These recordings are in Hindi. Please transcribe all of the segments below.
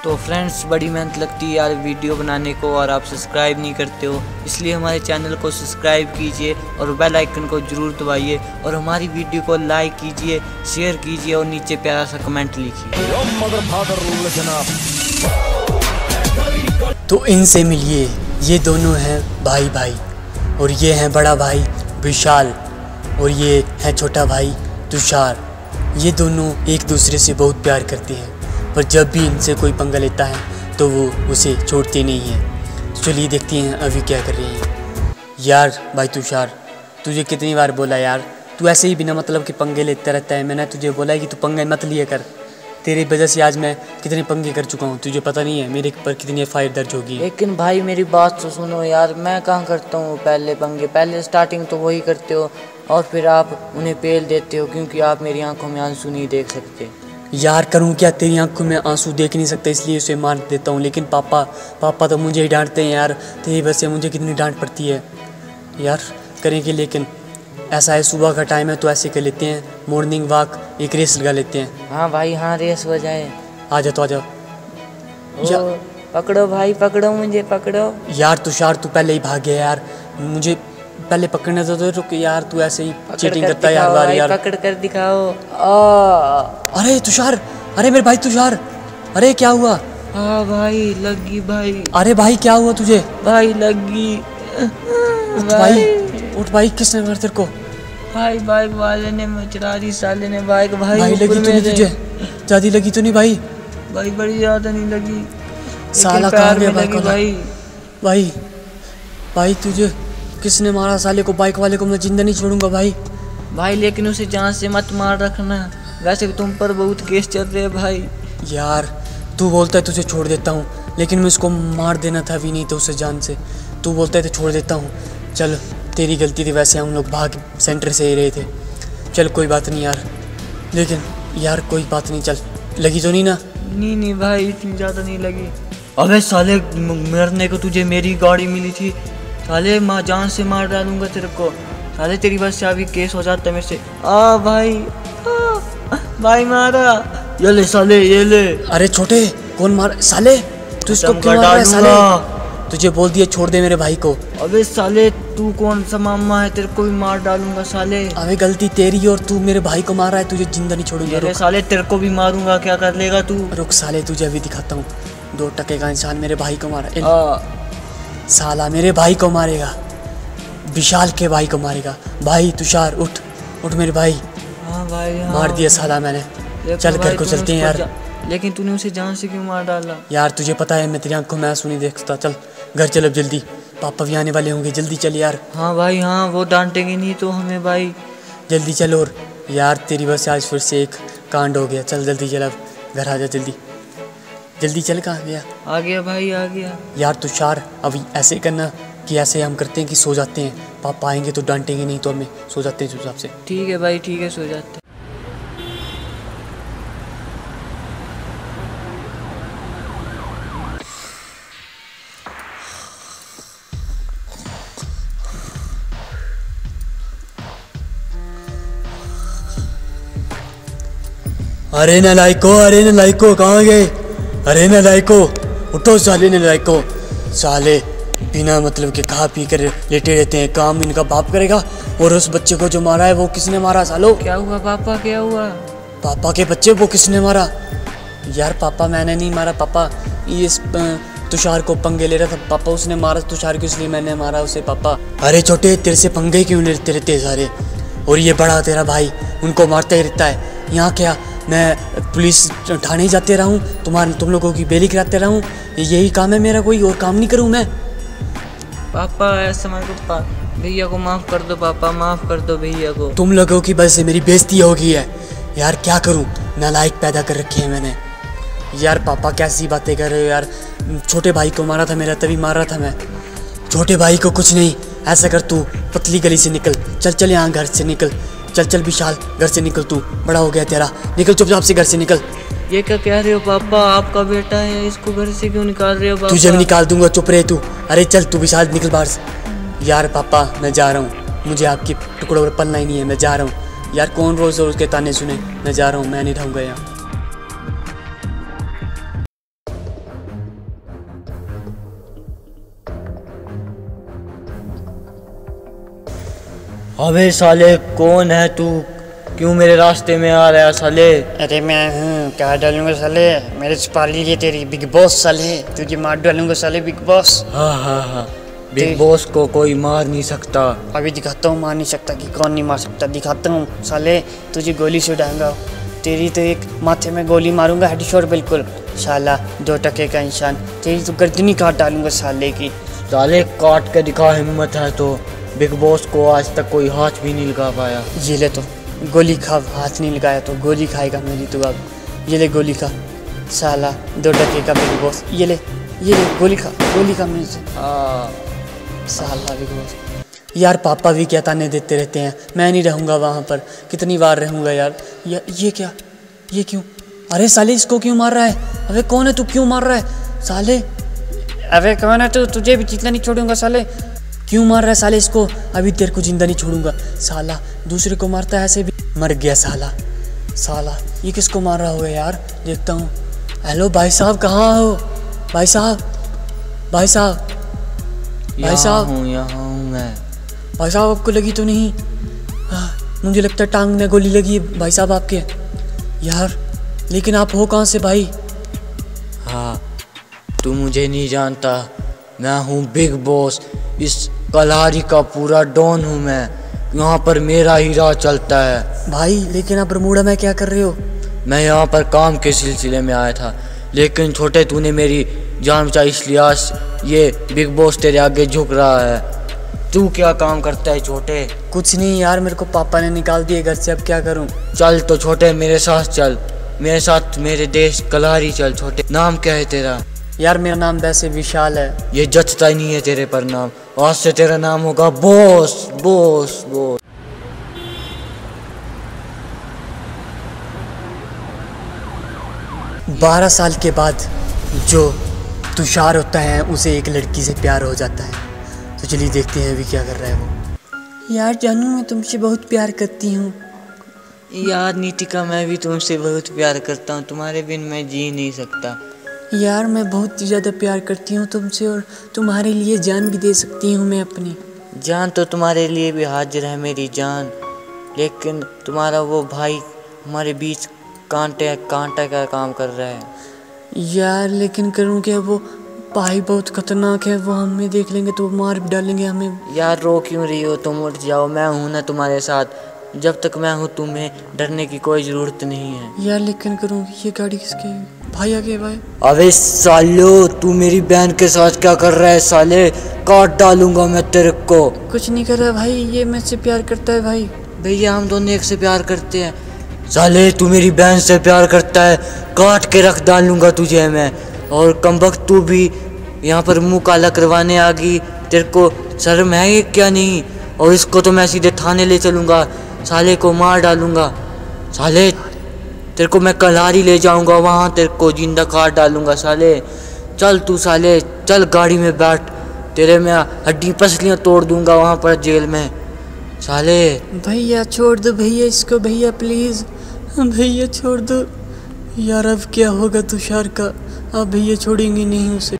तो फ्रेंड्स बड़ी मेहनत लगती है यार वीडियो बनाने को, और आप सब्सक्राइब नहीं करते हो, इसलिए हमारे चैनल को सब्सक्राइब कीजिए और बेल आइकन को ज़रूर दबाइए और हमारी वीडियो को लाइक कीजिए, शेयर कीजिए और नीचे प्यारा सा कमेंट लिखिए। तो इनसे मिलिए, ये दोनों हैं भाई भाई, और ये हैं बड़ा भाई विशाल और ये है छोटा भाई तुषार। ये दोनों एक दूसरे से बहुत प्यार करते हैं, पर जब भी इनसे कोई पंगा लेता है तो वो उसे छोड़ते नहीं हैं। चलिए देखते हैं अभी क्या कर रहे हैं। यार भाई तुषार, तुझे कितनी बार बोला यार, तू ऐसे ही बिना मतलब के पंगे लेता रहता है। मैंने तुझे बोला है कि तू पंगे मत लिया कर। तेरी वजह से आज मैं कितने पंगे कर चुका हूँ, तुझे पता नहीं है मेरे पर कितनी FIR दर्ज होगी। लेकिन भाई मेरी बात तो सुनो यार, मैं कहाँ करता हूँ पहले पंगे, पहले स्टार्टिंग तो वही करते हो और फिर आप उन्हें पेल देते हो, क्योंकि आप मेरी आंखों में आंसू नहीं देख सकते। यार करूँ क्या, तेरी आंखों में आंसू देख नहीं सकता इसलिए उसे मार देता हूँ, लेकिन पापा तो मुझे ही डांटते हैं यार। तेरी वजह से मुझे कितनी डांट पड़ती है यार। करेंगे, लेकिन ऐसा है सुबह का टाइम है तो ऐसे कर लेते हैं, मॉर्निंग वॉक, एक रेस लगा लेते हैं। हाँ भाई हाँ, रेस हो जाए। आ जाओ तो आ जाओ। पकड़ो भाई पकड़ो, मुझे पकड़ो। यार तुषार तू पहले ही भाग गया यार, मुझे पहले पकड़ने तो रुक यार, तू ऐसे ही चीटिंग करता है यार। यार पकड़ कर दिखाओ। अरे तुषार, अरे मेरे भाई तुषार, अरे क्या हुआ? हाँ भाई लगी भाई। अरे भाई क्या हुआ तुझे? भाई लगी। उठ भाई, उठ भाई, किसने मारा तेरे को? भाई बाइक वाले ने, मचरारी साले ने बाइक भाई लगी तो नहीं तुझे? ज्यादा लगी तो नहीं भाई? भाई बड़ी ज्यादा नहीं लगी। साला कहाँ गया बाइक वाला? भाई भाई तुझे किसने मारा? साले को, बाइक वाले को मैं जिंदा नहीं छोड़ूंगा भाई। भाई लेकिन उसे जान से मत मार रखना, वैसे तुम पर बहुत केस चल रहे हैं भाई। यार तू बोलता है तुझे छोड़ देता हूँ, लेकिन मैं उसको मार देना था अभी, नहीं तो उसे जान से। तू बोलता है तो छोड़ देता हूँ। चल तेरी गलती थी, वैसे हम लोग भाग सेंटर से ही रहे थे। चल कोई बात नहीं यार, लेकिन यार कोई बात नहीं, चल लगी तो नहीं ना? नहीं भाई इतनी ज़्यादा नहीं लगी। अबे साले मरने को तुझे मेरी गाड़ी मिली थी, साले माँ जान से मार डालूंगा तेरे को। साले तेरी वजह से अभी केस हो जाता है मेरे से। भाई मारा, ये ले साले ये ले। अरे छोटे, कौन मार? साले तू इसको क्यों मार रहा है? साले तुझे बोल दिया छोड़ दे मेरे भाई को। अबे साले तू कौन सा मामा है, तेरे को भी मार डालूंगा साले। अबे गलती तेरी और तू मेरे भाई को मार रहा है, तुझे जिंदा नहीं छोड़ूंगा। अरे साले तेरे को भी मारूंगा, क्या कर लेगा तू? रुक साले, तुझे अभी दिखाता हूँ। 2 टके का इंसान मेरे भाई को मारा। साला मेरे भाई को मारेगा, विशाल के भाई को मारेगा। भाई तुषार उठ, उठ मेरे भाई। हाँ भाई हाँ। मार दिया साला मैंने। चल घर को चलते हैं यार। लेकिन तूने उसे जान से क्यों मार डाला? यार तुझे पता है मैं तेरी आंखों में आंसू नहीं देखता। चल घर चल अब जल्दी, पापा भी आने वाले होंगे, जल्दी चल यार। हाँ भाई हाँ, वो डांटेंगे नहीं तो हमें भाई। जल्दी चल। और यार तेरी वजह से आज फिर से एक कांड हो गया। चल जल्दी चल, अब घर आ जा जल्दी जल्दी। चल कहाँ गया? आ गया भाई आ गया। यार तुषार अभी ऐसे करना कि ऐसे हम करते हैं कि सो जाते हैं, पापा आएंगे तो डांटेंगे नहीं, तो हमें सो जाते हैं चुपचाप से। ठीक है भाई ठीक है, सो जाते हैं। अरे नालायको कहाँ गए? अरे नालायको उठो, साले नालायको। साले बिना मतलब के खा पी कर लेटे रहते हैं, काम इनका बाप करेगा। और उस बच्चे को जो मारा है वो किसने मारा? सालो क्या हुआ पापा, क्या हुआ? पापा के बच्चे वो किसने मारा? यार पापा मैंने नहीं मारा, पापा ये तुषार को पंगे ले रहा था पापा, उसने मारा तुषार को इसलिए मैंने मारा उसे पापा। अरे छोटे तेरे से पंगे क्यों लेते रहते सारे? और ये बड़ा तेरा भाई उनको मारता ही रहता है। यहाँ क्या मैं पुलिस थाने जाते रहूँ, तुम लोगों की बेली कराते रहूँ? यही काम है मेरा, कोई और काम नहीं करूँ मैं? पापा ऐसा मत करो, भैया को माफ़ कर दो पापा, माफ़ कर दो भैया को। तुम लोगों की वजह से मेरी बेइज्जती हो गई है यार, क्या करूँ? नालायक पैदा कर रखे हैं मैंने। यार पापा कैसी बातें कर रहे हो यार? छोटे भाई को मारा था मेरा, तभी मार रहा था मैं। छोटे भाई को कुछ नहीं, ऐसा कर तू पतली गली से निकल, चल यहाँ घर से निकल। चल विशाल घर से निकल, तू बड़ा हो गया तेरा, निकल चुपचाप से घर से निकल। ये क्या कह रहे हो पापा, आपका बेटा है, इसको घर से क्यों निकाल रहे हो पापा? तुझे भी निकाल दूंगा, चुप रहे तू। अरे चल तू विशाल निकल बाहर से। यार पापा मैं जा रहा हूँ, मुझे आपके टुकड़ों पर पलना ही नहीं है, मैं जा रहा हूँ। यार कौन रोज रोज के ताने सुने, मैं जा रहा हूँ, मैं नहीं रहूँगा यहाँ। अबे साले कौन है तू, क्यों मेरे रास्ते में आ रहा है साले? अरे मैं हूँ, क्या डालूंगा साले, मेरे से पाली है तेरी बिग बॉस साले, तुझे मार डालूंगा साले बिग बॉस। हाँ, बिग बॉस को कोई मार नहीं सकता। अभी दिखाता हूँ, मार नहीं सकता कि कौन नहीं मार सकता, दिखाता हूँ साले, तुझे गोली से उड़ाऊंगा, तेरी तो एक माथे में गोली मारूंगा हेडशॉट बिल्कुल, साला 2 टके का इंसान, तेरी तो गर्दनी काट डालूंगा साले की। साले काट के दिखा, हिम्मत है तो। बिग बॉस को आज तक कोई हाथ भी नहीं लगा पाया। ये ले तो गोली खा, हाथ नहीं लगाया तो गोली खाएगा मेरी तो अब, ये ले गोली खा साला 2 टके का बिग बॉस, ये ले गोली खा मेरे से। साला बिग बॉस यार, पापा भी क्या ताने देते रहते हैं, मैं नहीं रहूँगा वहाँ पर, कितनी बार रहूँगा यार। ये क्या, ये क्यों, अरे साले इसको क्यों मार रहा है? अबे कौन है तू, क्यों मार रहा है साले? अबे कौन है तू, तुझे भी जितना नहीं छोड़ूंगा साले, क्यों मार रहा है साले इसको? अभी तेरे को जिंदा नहीं छोड़ूंगा साला, दूसरे को मारता है ऐसे भी, मर गया साला। ये किसको मार रहा होगा यार, देखता हूँ। हेलो भाई साहब, कहाँ हो भाई साहब? यहाँ हूँ मैं। भाई साहब आपको लगी तो नहीं? मुझे लगता है टांग में गोली लगी है भाई साहब आपके यार, लेकिन आप हो कहाँ से भाई? हाँ, तू मुझे नहीं जानता, मैं हूँ बिग बॉस, इस कलारी का पूरा डॉन हूँ मैं, यहाँ पर मेरा ही राज चलता है। भाई लेकिन आप बरमूडा में क्या कर रहे हो? मैं यहाँ पर काम के सिलसिले में आया था, लेकिन छोटे तूने मेरी जान बचाई, इसलिए आज ये बिग बॉस तेरे आगे झुक रहा है। तू क्या काम करता है छोटे? कुछ नहीं यार, मेरे को पापा ने निकाल दिए घर से, अब क्या करूँ? चल तो छोटे मेरे साथ चल, मेरे साथ मेरे देश कलारी चल। छोटे नाम क्या है तेरा? यार मेरा नाम वैसे विशाल है। ये जचता ही नहीं है तेरे पर नाम, आज से तेरा नाम होगा बॉस। 12 साल के बाद जो तुषार होता है उसे एक लड़की से प्यार हो जाता है, तो चलिए देखते हैं अभी क्या कर रहा है वो। यार जानू, मैं तुमसे बहुत प्यार करती हूँ। यार नीतिका, मैं भी तुमसे बहुत प्यार करता हूँ, तुम्हारे बिन मैं जी नहीं सकता। यार मैं बहुत ज़्यादा प्यार करती हूँ तुमसे, और तुम्हारे लिए जान भी दे सकती हूँ मैं अपनी। जान तो तुम्हारे लिए भी हाजिर है मेरी जान, लेकिन तुम्हारा वो भाई हमारे बीच कांटा का काम कर रहा है। यार लेकिन करूँ क्या, वो भाई बहुत खतरनाक है, वो हमें देख लेंगे तो मार भी डालेंगे हमें। यार रो क्यों रही हो, तुम उठ जाओ, मैं हूं ना तुम्हारे साथ, जब तक मैं हूं तुम्हें डरने की कोई ज़रूरत नहीं है। यार लेकिन करूँ, ये गाड़ी किसकी? भाई आगे भाई। अबे सालो, तू मेरी बहन के साथ क्या कर रहा है साले, काट डालूंगा मैं तेरे को। कुछ नहीं कर रहा भाई, ये मुझसे प्यार करता है भाई। भैया हम दोनों एक से प्यार करते हैं। साले तू मेरी बहन से प्यार करता है, काट के रख डालूंगा तुझे मैं। और कमबख्त तू भी यहाँ पर मुंह काला करवाने आ गई, तेरे को शर्म है ये क्या नहीं? और इसको तो मैं सीधे थाने ले चलूँगा, साले को मार डालूंगा। साले तेरे को मैं कलारी ले जाऊँगा, वहाँ तेरे को जिंदा काट डालूंगा। साले चल तू, साले चल गाड़ी में बैठ, तेरे मैं हड्डी पसलियाँ तोड़ दूंगा वहाँ पर जेल में। साले भैया छोड़ दो भैया इसको, भैया प्लीज़ भैया छोड़ दो यार। अब क्या होगा तुषार का, अब भैया छोड़ेंगे नहीं उसे।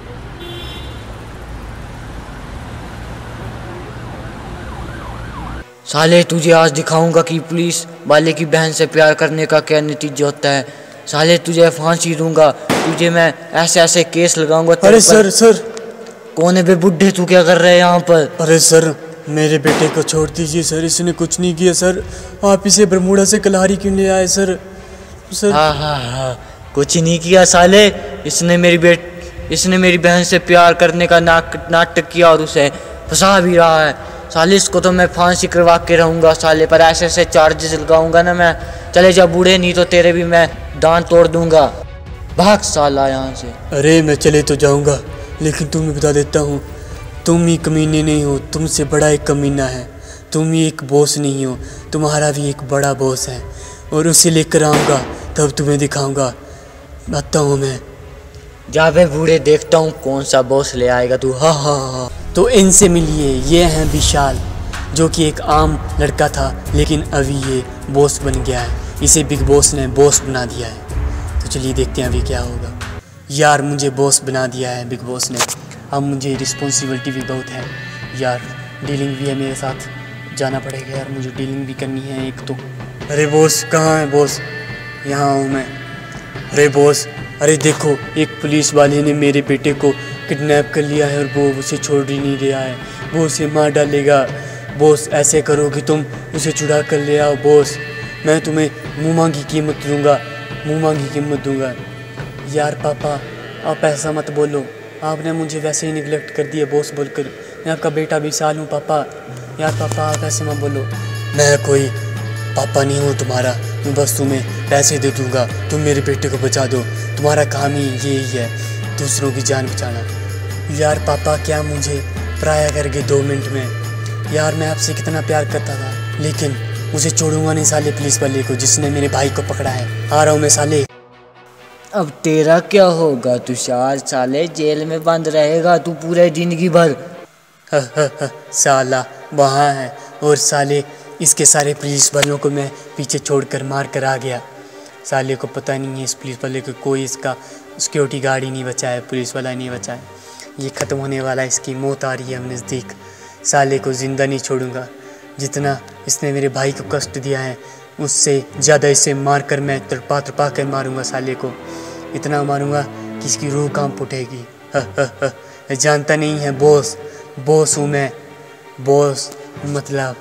साले तुझे आज दिखाऊंगा कि पुलिस वाले की बहन से प्यार करने का क्या नतीजा होता है। साले तुझे फांसी दूंगा, तुझे मैं ऐसे ऐसे केस लगाऊंगा। अरे सर कौन है बे बुड्ढे, तू क्या कर रहा है यहाँ पर? अरे सर मेरे बेटे को छोड़ दीजिए सर, इसने कुछ नहीं किया सर, आप इसे बरमूडा से कलारी क्यों ले आए सर? हाँ, कुछ नहीं किया साले, इसने मेरी बहन से प्यार करने का नाटक किया और उसे फंसा भी रहा है। साले इसको तो मैं फांसी करवा के रहूँगा साले, पर ऐसे ऐसे चार्जेस लगाऊंगा ना मैं। चले जा बूढ़े, नहीं तो तेरे भी मैं दांत तोड़ दूंगा। भाग साला यहाँ से। अरे मैं चले तो जाऊँगा, लेकिन तुम्हें बता देता हूँ, तुम ही कमीने नहीं हो, तुमसे बड़ा एक कमीना है। तुम ही एक बॉस नहीं हो, तुम्हारा भी एक बड़ा बॉस है, और उसे लेकर आऊँगा तब तुम्हें दिखाऊँगा। आता हूँ मैं। जा बे बूढ़े, देखता हूँ कौन सा बॉस ले आएगा तू। हाँ। तो इनसे मिलिए, ये हैं विशाल, जो कि एक आम लड़का था, लेकिन अभी ये बॉस बन गया है, इसे बिग बॉस ने बॉस बना दिया है। तो चलिए देखते हैं अभी क्या होगा। यार मुझे बॉस बना दिया है बिग बॉस ने, अब मुझे रिस्पॉन्सिबिलिटी भी बहुत है यार, डीलिंग भी है मेरे साथ। जाना पड़ेगा यार, मुझे डीलिंग भी करनी है एक तो। अरे बॉस कहाँ है बॉस? यहाँ हूँ मैं। अरे बॉस, अरे देखो एक पुलिस वाले ने मेरे बेटे को किडनैप कर लिया है और वो उसे छोड़ ही नहीं रहा है, वो उसे मार डालेगा। बॉस ऐसे करो कि तुम उसे छुड़ा कर ले आओ बॉस, मैं तुम्हें मुँह मांगी कीमत दूंगा, मुँह मांगी कीमत दूंगा। यार पापा आप ऐसा मत बोलो, आपने मुझे वैसे ही निगलेक्ट कर दिया बॉस बोलकर, मैं आपका बेटा विशाल हूँ पापा। यार पापा आप ऐसे मत बोलो, मैं कोई पापा नहीं हूँ तुम्हारा, मैं बस तुम्हें पैसे दे दूँगा, तुम मेरे बेटे को बचा दो, तुम्हारा काम ही यही है, दूसरों की जान बचाना। यार पापा क्या मुझे पराया करके 2 मिनट में? यार मैं आपसे कितना प्यार करता था, लेकिन उसे छोड़ूंगा नहीं साले पुलिस वाले को जिसने मेरे भाई को पकड़ा है। आ रहा हूँ मैं साले। अब तेरा क्या होगा तुषार? साले जेल में बंद रहेगा तू पूरे जिंदगी भर। साला वहाँ है और साले इसके सारे पुलिस वालों को मैं पीछे छोड़कर मार कर आ गया। साले को पता नहीं है इस पुलिस वाले को कोई इसका सिक्योरिटी गार्ड ही नहीं बचा है, पुलिस वाला नहीं बचा है। ये ख़त्म होने वाला है, इसकी मौत आ रही है हम नज़दीक। साले को ज़िंदा नहीं छोड़ूंगा, जितना इसने मेरे भाई को कष्ट दिया है उससे ज़्यादा इसे मार कर मैं तड़पा तड़पा कर मारूंगा साले को, इतना मारूंगा कि इसकी रूह कांप उठेगी। जानता नहीं है बॉस, बॉस हूँ मैं, बॉस मतलब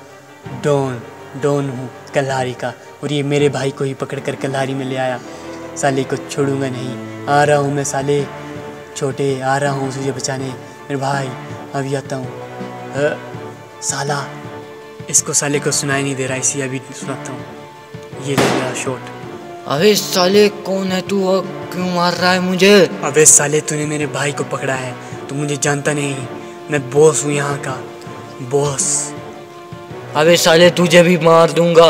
डॉन हूँ कल्हारी का, और ये मेरे भाई को ही पकड़ कर कल्हारी में ले आया। साले को छोड़ूंगा नहीं, आ रहा हूँ मैं साले, छोटे आ रहा हूँ तुझे बचाने मेरे भाई, अभी आता हूँ। साला इसको साले को सुनाई नहीं दे रहा, इसी अभी सुनाता हूँ। ये ले मेरा शॉट। अबे साले कौन है तू और क्यों मार रहा है मुझे? अबे साले तूने मेरे भाई को पकड़ा है, तू मुझे जानता नहीं, मैं बॉस हूँ यहाँ का, बॉस। अबे साले तुझे भी मार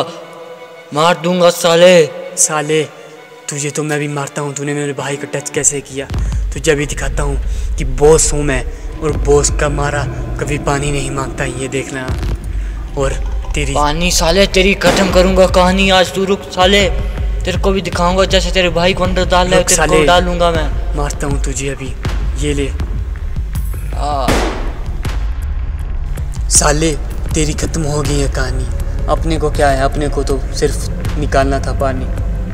दूंगा साले तुझे तो मैं भी मारता हूँ, तूने मेरे भाई को टच कैसे किया? तुझे अभी दिखाता हूँ कि बॉस हूँ मैं, और बॉस का मारा कभी पानी नहीं मांगता, ये देखना। और तेरी पानी साले तेरी खत्म करूंगा कहानी आज, तू रुक साले, तेरे को भी दिखाऊंगा जैसे तेरे भाई को अंदर डाल रहा है तेरे को डालूंगा मैं। मारता हूँ तुझे अभी, ये ले। साले तेरी खत्म हो गई है कहानी, अपने को क्या है, अपने को तो सिर्फ निकालना था पानी।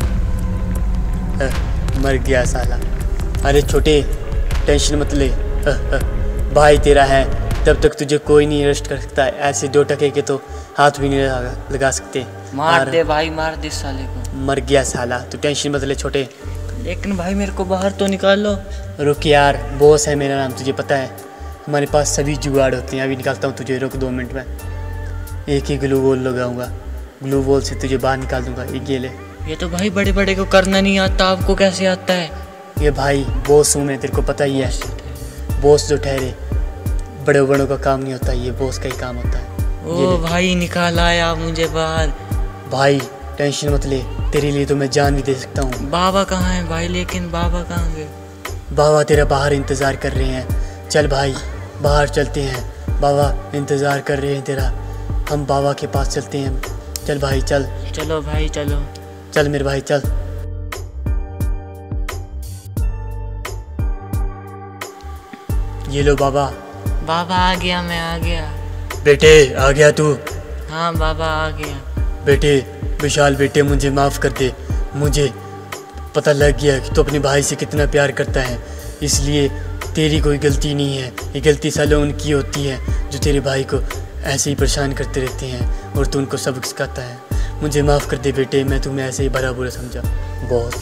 मर गया साला। अरे छोटे टेंशन मत ले, भाई तेरा है, तब तक तुझे कोई नहीं अरेस्ट कर सकता है, ऐसे 2 टके के तो हाथ भी नहीं लगा सकते। मार दे भाई, मार दे साले को। मर गया साला, तू टेंशन मत ले छोटे। लेकिन भाई मेरे को बाहर तो निकाल लो। रुक यार, बॉस है मेरा नाम, तुझे पता है, हमारे पास सभी जुगाड़ होते हैं, अभी निकालता हूँ तुझे, रुक 2 मिनट में। एक ही ग्लू वॉल लगाऊंगा, ग्लू वॉल से तुझे बाहर निकाल दूंगा। ये ले। ये तो भाई बड़े बड़े को करना नहीं आता, आपको कैसे आता है? ये भाई बॉस हूँ मैं, तेरे को पता ही है, बॉस जो ठहरे, बड़े बड़ों का काम नहीं होता, ये बॉस का ही काम होता है। ओ भाई निकाल आया मुझे बाहर। भाई टेंशन मत ले, तेरे लिए तो मैं जान भी दे सकता हूँ। बाबा कहाँ है भाई? लेकिन बाबा कहाँ गए? बाबा तेरा बाहर इंतज़ार कर रहे हैं, चल भाई बाहर चलते हैं, बाबा इंतज़ार कर रहे हैं तेरा, हम बाबा के पास चलते हैं। चल भाई चल। चलो भाई चलो। चल मेरे भाई चल। ये लो बाबा। बाबा आ गया, मैं आ गया। बेटे आ गया तू? हाँ बाबा आ गया। बेटे विशाल बेटे मुझे माफ़ कर दे, मुझे पता लग गया कि तू अपने भाई से कितना प्यार करता है, इसलिए तेरी कोई गलती नहीं है, ये गलती साले उनकी होती है जो तेरे भाई को ऐसे ही परेशान करते रहते हैं और तू उनको सबक सिखाता है। मुझे माफ़ कर दे बेटे, मैं तुम्हें ऐसे ही भला बुरा समझा बहुत।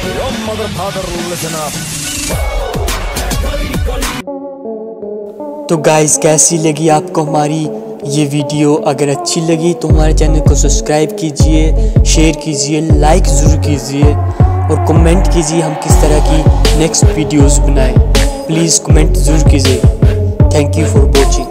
तो गाइस कैसी लगी आपको हमारी ये वीडियो? अगर अच्छी लगी तो हमारे चैनल को सब्सक्राइब कीजिए, शेयर कीजिए, लाइक ज़रूर कीजिए और कमेंट कीजिए हम किस तरह की नेक्स्ट वीडियोस बनाएं। प्लीज़ कमेंट ज़रूर कीजिए। Thank you for watching.